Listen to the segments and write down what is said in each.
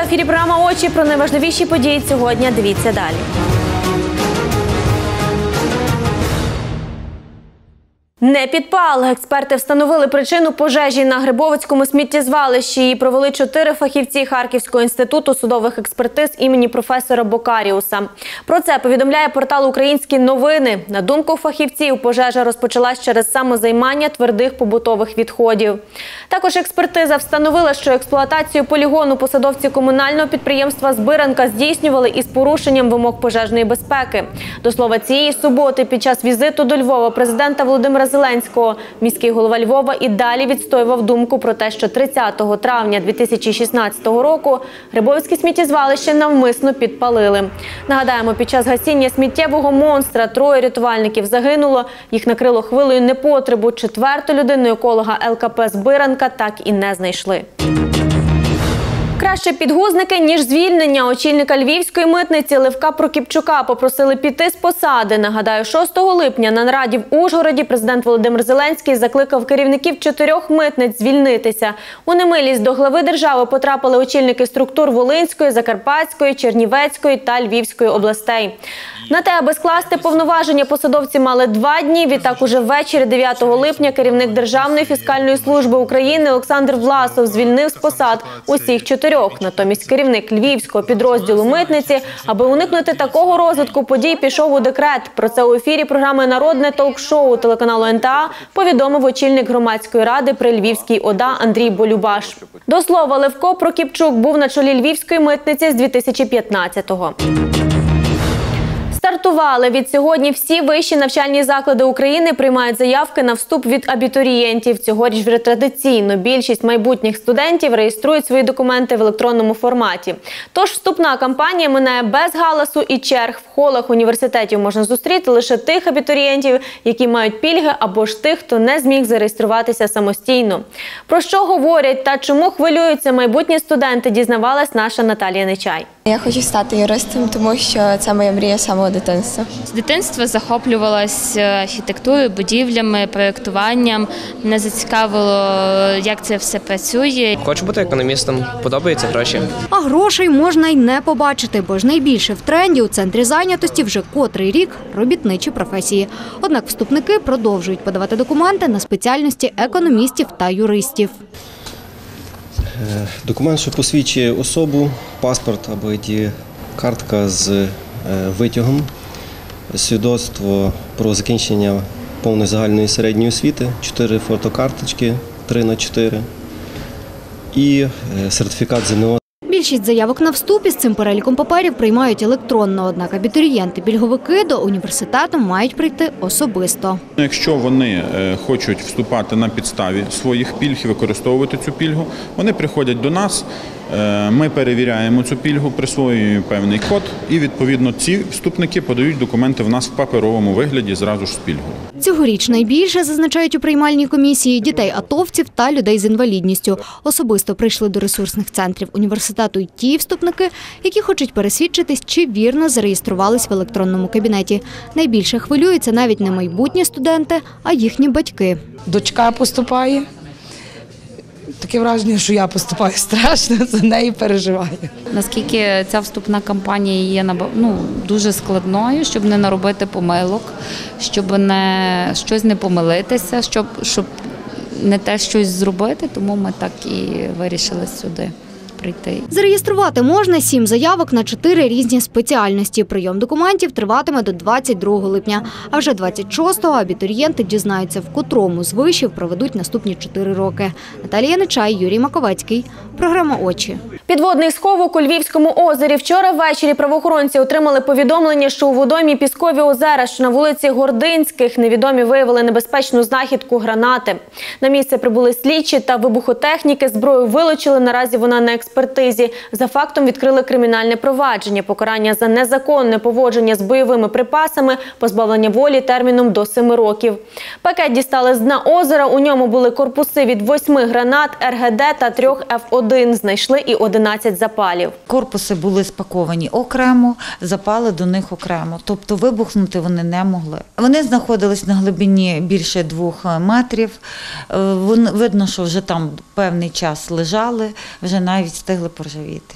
ефірі програма «Очі». Про найважливіші події сьогодні дивіться далі. Не підпал. Експерти встановили причину пожежі на Грибовицькому сміттєзвалищі і провели 4 фахівці Харківського інституту судових експертиз імені професора Бокаріуса. Про це повідомляє портал «Українські новини». На думку фахівців, пожежа розпочалась через самозаймання твердих побутових відходів. Також експертиза встановила, що експлуатацію полігону посадовці комунального підприємства «Збиранка» здійснювали із порушенням вимог пожежної безпеки. До слова, цієї суботи під час візиту до Львова президента Володимира Зеленського міський голова Львова і далі відстоював думку про те, що 30 травня 2016 року Грибовицьке сміттєзвалище навмисно підпалили. Нагадаємо, під час гасіння сміттєвого монстра 3 рятувальників загинуло, їх накрило хвилею непотребу. 4-ту людину еколога ЛКП «Збиранка» так і не знайшли. Краще підгузники, ніж звільнення. Очільника Львівської митниці Левка Прокіпчука попросили піти з посади. Нагадаю, 6 липня на нараді в Ужгороді президент Володимир Зеленський закликав керівників 4 митниць звільнитися. У немилість до глави держави потрапили очільники структур Волинської, Закарпатської, Чернівецької та Львівської областей. На те, аби скласти повноваження, посадовці мали 2 дні. Відтак уже ввечері 9 липня керівник Державної фіскальної служби України Олександр Власов звільнив з посад усіх 4. Натомість керівник Львівського підрозділу митниці, аби уникнути такого розвитку подій, пішов у декрет. Про це у ефірі програми «Народне ток-шоу» телеканалу НТА повідомив очільник громадської ради при Львівській ОДА Андрій Болюбаш. До слова, Левко Прокіпчук був на чолі Львівської митниці з 2015-го. Стартували. Відсьогодні всі вищі навчальні заклади України приймають заявки на вступ від абітурієнтів. Цьогоріч вже традиційно більшість майбутніх студентів реєструють свої документи в електронному форматі. Тож вступна кампанія минає без галасу і черг. В холах університетів можна зустріти лише тих абітурієнтів, які мають пільги, або ж тих, хто не зміг зареєструватися самостійно. Про що говорять та чому хвилюються майбутні студенти, дізнавалась наша Наталія Нечай. Я хочу стати юристом, тому що це моя мрія з самого дитинства. З дитинства захоплювалася архітектурою, будівлями, проєктуванням. Мене зацікавило, як це все працює. Хочу бути економістом, подобаються гроші. А грошей можна й не побачити, бо ж найбільше в тренді у центрі зайнятості вже котрий рік робітничі професії. Однак вступники продовжують подавати документи на спеціальності економістів та юристів. Документ, що посвідчує особу, паспорт або ID-картка з витягом, свідоцтво про закінчення повної загальної середньої освіти, 4 фотокарточки 3х4 і сертифікат ЗНО. Більшість заявок на вступ із цим переліком паперів приймають електронно, однак абітурієнти-пільговики до університету мають прийти особисто. Якщо вони хочуть вступати на підставі своїх пільг і використовувати цю пільгу, вони приходять до нас, ми перевіряємо цю пільгу, присвоюємо певний код і, відповідно, ці вступники подають документи в нас в паперовому вигляді зразу ж з пільгою. Цьогоріч найбільше, зазначають у приймальній комісії, дітей-атовців та людей з інвалідністю. Особисто прийшли до ресурсних центрів університету й ті вступники, які хочуть пересвідчитись, чи вірно зареєструвались в електронному кабінеті. Найбільше хвилюються навіть не майбутні студенти, а їхні батьки. Дочка поступає. Таке враження, що я поступаю страшно, за неї переживаю. Наскільки ця вступна кампанія є дуже складною, щоб не наробити помилок, щоб щось не помилитися, щоб не те щось зробити, тому ми так і вирішили сюди прийти. Зареєструвати можна 7 заявок на 4 різні спеціальності. Прийом документів триватиме до 22 липня. А вже 26-го абітурієнти дізнаються, в котрому з вишів проведуть наступні 4 роки. Наталія Нечай, Юрій Маковецький. Програма «Очі». Підводний сховок у Львівському озері. Вчора ввечері правоохоронці отримали повідомлення, що у водоймі Піскові озера, що на вулиці Гординських, невідомі виявили небезпечну знахідку гранати. На місце прибули слідчі та вибухотехніки. Зброю вилучили, наразі вона на експертизі. За фактом відкрили кримінальне провадження. Покарання за незаконне поводження з бойовими припасами, позбавлення волі терміном до 7 років. Пакет дістали з дна озера. У ньому були корпуси від 8 гранат, РГД та 3 Ф1. Знайшли і 11 запалів. Корпуси були спаковані окремо, запали до них окремо. Тобто вибухнути вони не могли. Вони знаходились на глибині більше 2 метрів. Видно, що вже там певний час лежали, вже навіть встигли поржавіти.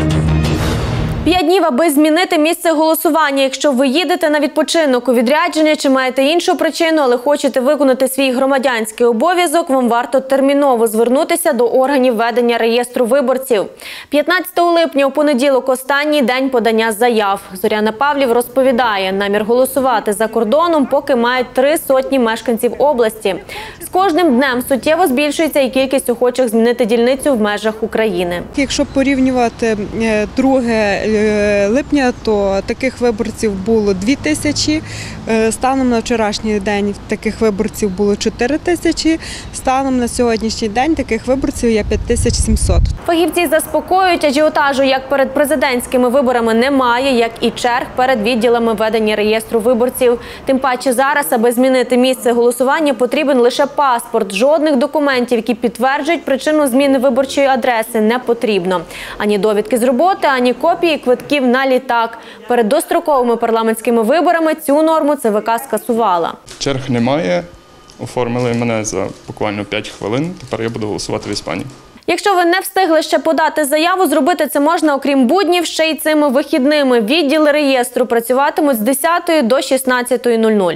5 днів, аби змінити місце голосування. Якщо ви їдете на відпочинок, у відрядження чи маєте іншу причину, але хочете виконати свій громадянський обов'язок, вам варто терміново звернутися до органів ведення реєстру виборців. 15 липня у понеділок останній день подання заяв. Зоряна Павлів розповідає, намір голосувати за кордоном поки мають 300 мешканців області. З кожним днем суттєво збільшується і кількість охочих змінити дільницю в межах України. Якщо порівнювати 2 липня, то таких виборців було 2000, станом на вчорашній день таких виборців було 4000, станом на сьогоднішній день таких виборців є 5700. Фахівці заспокоюють, ажіотажу як перед президентськими виборами немає, як і черг перед відділами ведення реєстру виборців. Тим паче зараз, аби змінити місце голосування, потрібен лише паспорт. Жодних документів, які підтверджують причину зміни виборчої адреси, не потрібно. Ані довідки з роботи, ані копії квитків на літак. Перед достроковими парламентськими виборами цю норму ЦВК скасувала. Черг немає, оформили мене за буквально 5 хвилин, тепер я буду голосувати в Іспанії. Якщо ви не встигли ще подати заяву, зробити це можна, окрім буднів, ще й цими вихідними. Відділи реєстру працюватимуть з 10 до 16:00.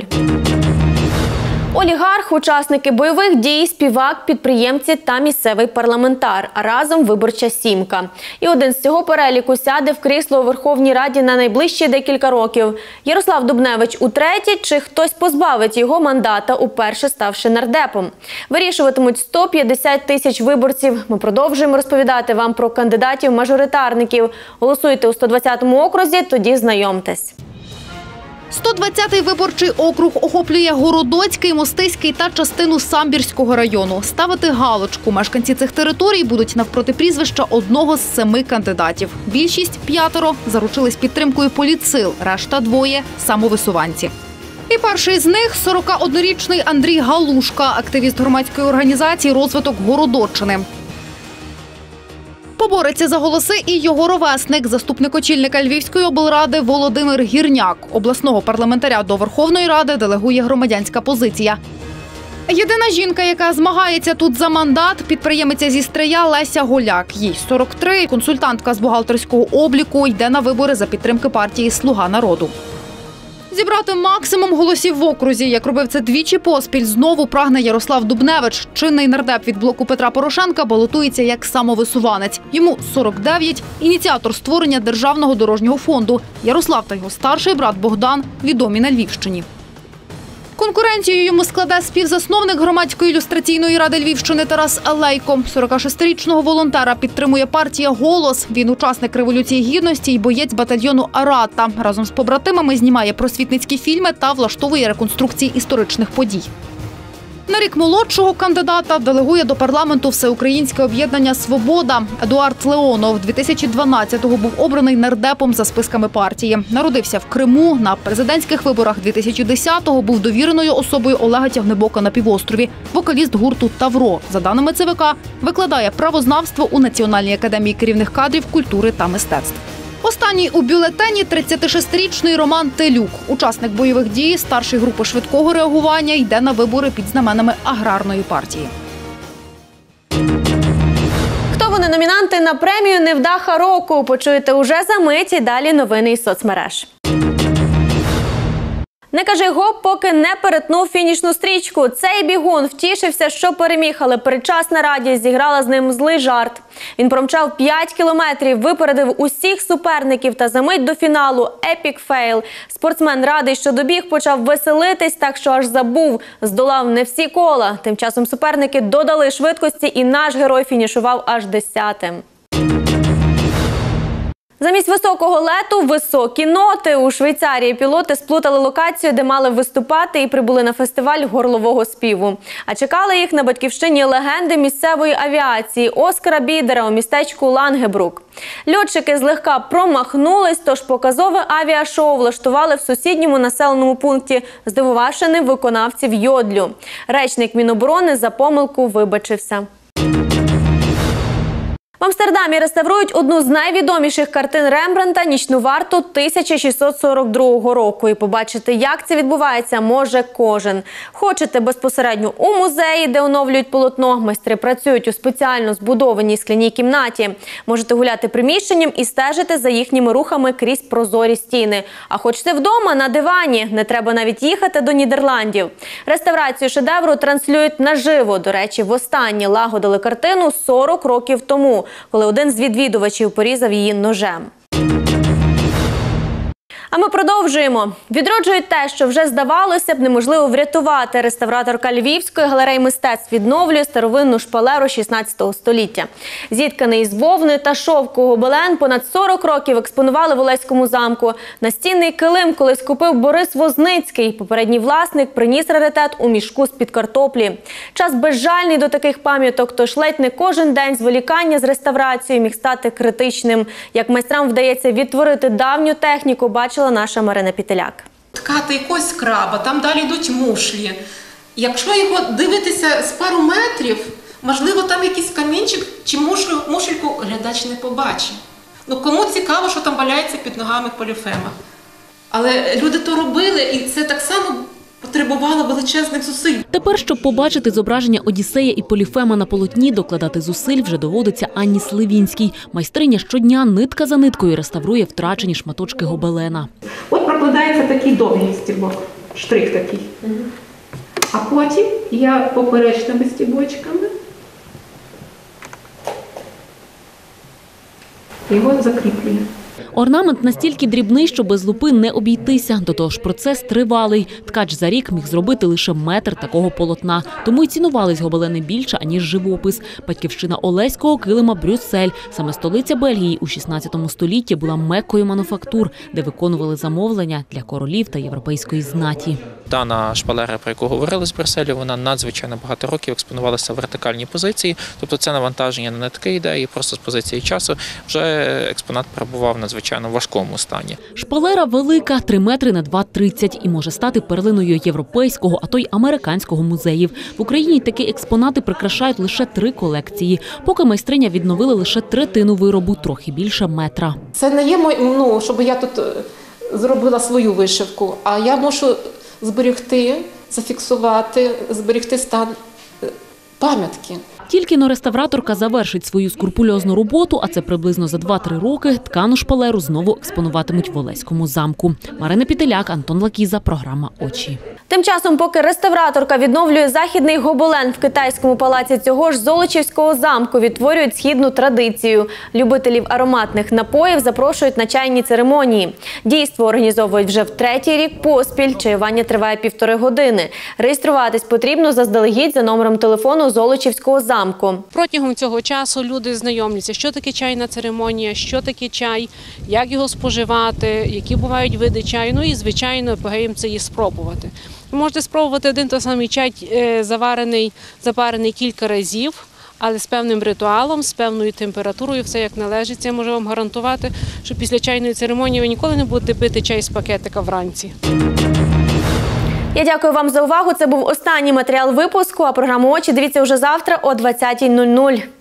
Олігарх, учасники бойових дій, співак, підприємці та місцевий парламентар, а разом виборча сімка. І один з цього переліку сяде в крісло у Верховній Раді на найближчі декілька років. Ярослав Дубневич утретє, чи хтось позбавить його мандата, уперше ставши нардепом. Вирішуватимуть 150 тисяч виборців. Ми продовжуємо розповідати вам про кандидатів-мажоритарників. Голосуйте у 120-му окрузі, тоді знайомтесь. 120-й виборчий округ охоплює Городоцький, Мостиський та частину Самбірського району. Ставити галочку мешканці цих територій будуть навпроти прізвища одного з 7 кандидатів. Більшість – 5 заручились підтримкою політсил, решта – 2 самовисуванці. І перший з них – 41-річний Андрій Галушка, активіст громадської організації «Розвиток Городоччини». Побореться за голоси і його ровесник, заступник очільника Львівської облради Володимир Гірняк. Обласного парламентаря до Верховної Ради делегує громадянська позиція. Єдина жінка, яка змагається тут за мандат – підприємиця зі Стрия Леся Голяк. Їй 43, консультантка з бухгалтерського обліку, йде на вибори за підтримки партії «Слуга народу». Зібрати максимум голосів в окрузі, як робив це двічі поспіль, знову прагне Ярослав Дубневич. Чинний нардеп від блоку Петра Порошенка балотується як самовисуванець. Йому 49, ініціатор створення Державного дорожнього фонду. Ярослав та його старший брат Богдан відомі на Львівщині. Конкуренцію йому складе співзасновник громадської ілюстраційної ради Львівщини Тарас Алейко. 46-річного волонтера підтримує партія «Голос». Він учасник Революції Гідності і боєць батальйону «Арата». Разом з побратимами знімає просвітницькі фільми та влаштовує реконструкції історичних подій. На рік молодшого кандидата делегує до парламенту Всеукраїнське об'єднання «Свобода». Едуард Леонов 2012-го був обраний нардепом за списками партії. Народився в Криму, на президентських виборах 2010-го був довіреною особою Олега Тягнебока на півострові. Вокаліст гурту «Тавро». За даними ЦВК, викладає правознавство у Національній академії керівних кадрів культури та мистецтв. Останній у бюлетені – 36-річний Роман Телюк. Учасник бойових дій, старший групи швидкого реагування, йде на вибори під знаменами аграрної партії. Хто вони номінанти на премію «Невдаха року»? Почуєте уже за мить і далі новини із соцмереж. Не кажи гоп, поки не перетнув фінішну стрічку. Цей бігун втішився, що переміг, але передчасна радість зіграла з ним злий жарт. Він промчав 5 кілометрів, випередив усіх суперників та за мить до фіналу – епік фейл. Спортсмен радий, що добіг, почав веселитись, так що аж забув. Здолав не всі кола. Тим часом суперники додали швидкості і наш герой фінішував аж 10-тим. Замість високого лету – високі ноти. У Швейцарії пілоти сплутали локацію, де мали виступати, і прибули на фестиваль горлового співу. А чекали їх на батьківщині легенди місцевої авіації Оскара Бідера у містечку Лангебрук. Льотчики злегка промахнулись, тож показове авіашоу влаштували в сусідньому населеному пункті, здивувавши ним виконавців йодлю. Речник Міноборони за помилку вибачився. В Амстердамі реставрують одну з найвідоміших картин Рембрандта «Нічну варту» 1642 року. І побачити, як це відбувається, може кожен. Хочете безпосередньо у музеї, де оновлюють полотно, майстри працюють у спеціально збудованій скляній кімнаті. Можете гуляти приміщенням і стежити за їхніми рухами крізь прозорі стіни. А хочете вдома, на дивані. Не треба навіть їхати до Нідерландів. Реставрацію шедевру транслюють наживо. До речі, востаннє лагодили картину 40 років тому, коли один з відвідувачів порізав її ножем. А ми продовжуємо. Відроджують те, що вже здавалося б неможливо врятувати. Реставраторка Львівської галереї мистецтв відновлює старовинну шпалеру 16 століття. Зітканий із вовни та шовку гобелен понад 40 років експонували в Олеському замку. Настінний килим колись купив Борис Возницький. Попередній власник приніс раритет у мішку з-під картоплі. Час безжальний до таких пам'яток, тож ледь не кожен день зволікання з реставрацією міг стати критичним. Як майстрам вдається відтворити давню техніку, бачила наша Марина Пітеляк. Ткати якогось краба, там далі йдуть мушлі. Якщо його дивитися з пару метрів, можливо, там якийсь камінчик чи мушельку глядач не побачить. Ну, кому цікаво, що там валяється під ногами Поліфема. Але люди то робили, і це так само потребувало величезних зусиль. Тепер, щоб побачити зображення Одіссея і Поліфема на полотні, докладати зусиль вже доводиться Анні Сливінській. Майстриня щодня нитка за ниткою реставрує втрачені шматочки гобелена. От прокладається такий довгий стібок, штрих такий. А потім я поперечними стібочками його закріплюю. Орнамент настільки дрібний, що без лупи не обійтися. До того ж, процес тривалий. Ткач за рік міг зробити лише метр такого полотна. Тому й цінувались гобелени більше, аніж живопис. Батьківщина Олеського килима – Брюссель. Саме столиця Бельгії у 16 столітті була меккою мануфактур, де виконували замовлення для королів та європейської знаті. Дана шпалера, про яку говорили з Брюсселю, вона надзвичайно багато років експонувалася в вертикальній позиції. Тобто це навантаження на нитки йде, і просто з позиції часу вже експонат перебував в надзвичайно важкому стані. Шпалера велика – 3 метри на 2,30 і може стати перлиною європейського, а то й американського музеїв. В Україні такі експонати прикрашають лише 3 колекції. Поки майстриня відновила лише третину виробу, трохи більше метра. Це не є щоб я тут зробила свою вишивку, а я можу зберегти, зафіксувати, зберегти стан пам'ятки. Тільки-но реставраторка завершить свою скрупульозну роботу, а це приблизно за 2-3 роки, ткану шпалеру знову експонуватимуть в Олеському замку. Марина Пітеляк, Антон Лакіза, програма «Очі». Тим часом, поки реставраторка відновлює західний гобелен, в китайському палаці цього ж Золочівського замку відтворюють східну традицію. Любителів ароматних напоїв запрошують на чайні церемонії. Дійство організовують вже в 3-й рік поспіль. Чаювання триває 1,5 години. Реєструватись потрібно заздалегідь за номером телефону Золочівського замку. Протягом цього часу люди знайомляться, що таке чайна церемонія, що таке чай, як його споживати, які бувають види чаю. Ну і, звичайно, епогеєм це є спробувати. Ви можете спробувати один той самий чай, запарений кілька разів, але з певним ритуалом, з певною температурою, все як належить. Я можу вам гарантувати, що після чайної церемонії ви ніколи не будете пити чай з пакетика вранці. Я дякую вам за увагу. Це був останній матеріал випуску, а програму «Очі» дивіться вже завтра о 20:00.